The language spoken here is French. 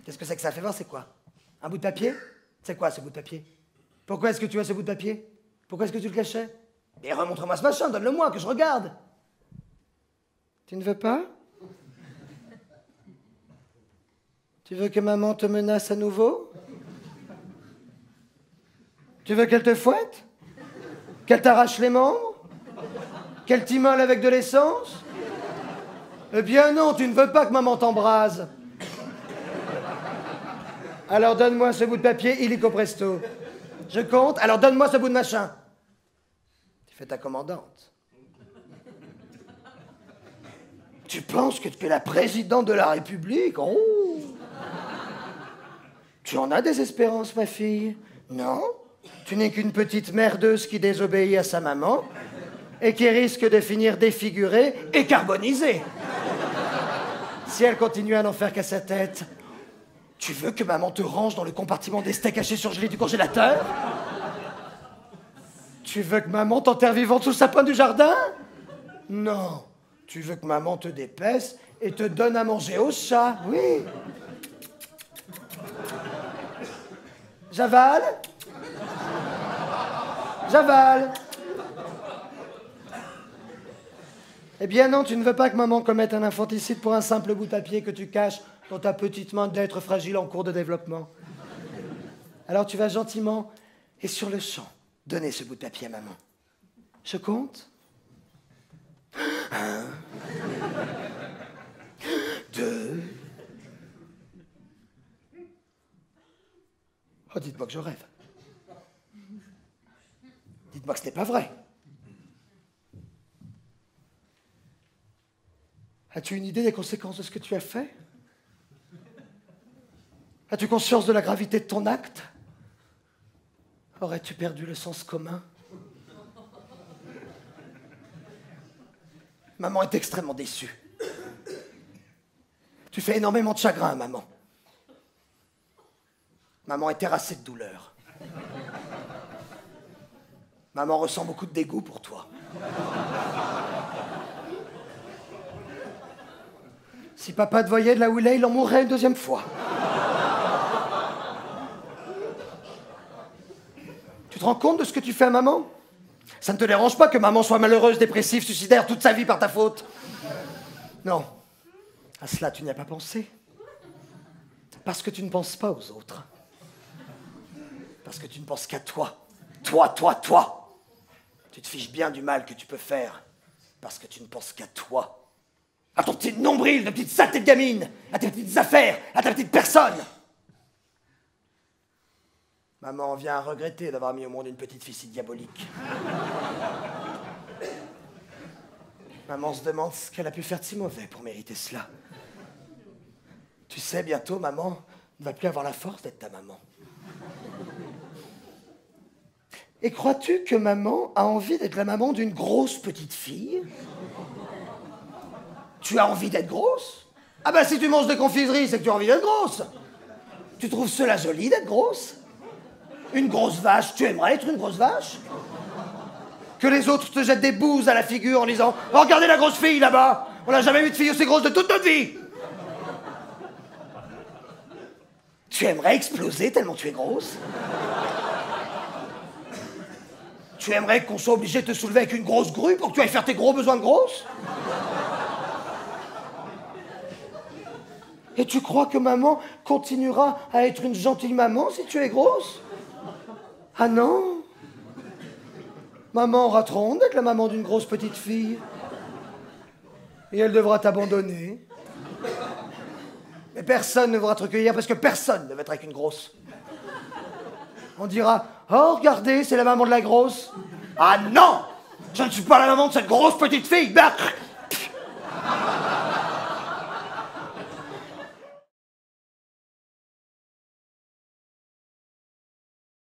Qu'est-ce que c'est que ça? Fais voir, c'est quoi? Un bout de papier? C'est quoi ce bout de papier? Pourquoi est-ce que tu as ce bout de papier? Pourquoi est-ce que tu le cachais? Mais remontre-moi ce machin, donne-le-moi, que je regarde. Tu ne veux pas? Tu veux que maman te menace à nouveau? Tu veux qu'elle te fouette? Qu'elle t'arrache les membres? Qu'elle t'immole avec de l'essence? Eh bien non, tu ne veux pas que maman t'embrase. Alors donne-moi ce bout de papier illico presto. Je compte, alors donne-moi ce bout de machin. Tu fais ta commandante. Tu penses que tu es la présidente de la République? Oh! Tu en as des espérances, ma fille? Non? Tu n'es qu'une petite merdeuse qui désobéit à sa maman et qui risque de finir défigurée et carbonisée. Si elle continue à n'en faire qu'à sa tête, tu veux que maman te range dans le compartiment des steaks hachés surgelés du congélateur? Tu veux que maman t'enterre vivante sous le sapin du jardin? Non. Tu veux que maman te dépaisse et te donne à manger au chat? Oui. J'avale? J'avale. Eh bien non, tu ne veux pas que maman commette un infanticide pour un simple bout de papier que tu caches dans ta petite main d'être fragile en cours de développement. Alors tu vas gentiment et sur le champ donner ce bout de papier à maman. Je compte. 1, 2. Oh, dites-moi que je rêve. Dites-moi que ce n'est pas vrai. As-tu une idée des conséquences de ce que tu as fait? As-tu conscience de la gravité de ton acte? Aurais-tu perdu le sens commun? Maman est extrêmement déçue. Tu fais énormément de chagrin à maman. Maman est terrassée de douleur. Maman ressent beaucoup de dégoût pour toi. Si papa te voyait de là où il est, il en mourrait une deuxième fois. Tu te rends compte de ce que tu fais à maman? Ça ne te dérange pas que maman soit malheureuse, dépressive, suicidaire toute sa vie par ta faute? Non. À cela, tu n'y as pas pensé. Parce que tu ne penses pas aux autres. Parce que tu ne penses qu'à toi. Toi. Tu te fiches bien du mal que tu peux faire. Parce que tu ne penses qu'à toi. À ton petit nombril de petite saleté de gamine, à tes petites affaires, à ta petite personne. Maman vient à regretter d'avoir mis au monde une petite fille si diabolique. Maman se demande ce qu'elle a pu faire de si mauvais pour mériter cela. Tu sais, bientôt, maman ne va plus avoir la force d'être ta maman. Et crois-tu que maman a envie d'être la maman d'une grosse petite fille? Tu as envie d'être grosse? Ah ben si tu manges des confiseries, c'est que tu as envie d'être grosse. Tu trouves cela joli d'être grosse? Une grosse vache, tu aimerais être une grosse vache? Que les autres te jettent des bouses à la figure en disant « Oh, regardez la grosse fille là-bas! On n'a jamais vu de fille aussi grosse de toute notre vie !» Tu aimerais exploser tellement tu es grosse? Tu aimerais qu'on soit obligé de te soulever avec une grosse grue pour que tu ailles faire tes gros besoins de grosse? Et tu crois que maman continuera à être une gentille maman si tu es grosse? Ah non? Maman aura trop honte d'être la maman d'une grosse petite fille. Et elle devra t'abandonner. Mais personne ne voudra te recueillir parce que personne ne veut être avec une grosse. On dira « Oh, regardez, c'est la maman de la grosse. » Ah non! Je ne suis pas la maman de cette grosse petite fille!